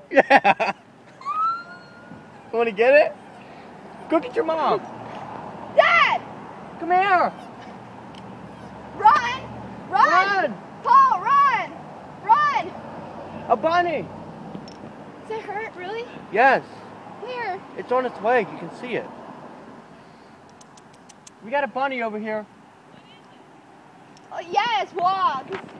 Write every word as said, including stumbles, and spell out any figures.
Yeah. Want to get it? Go get your mom. Dad! Come here. Run! Run! Run. Paul, run! Run! A bunny. Does it hurt, really? Yes. Where? It's on its leg. You can see it. We got a bunny over here. Oh, yes, walk.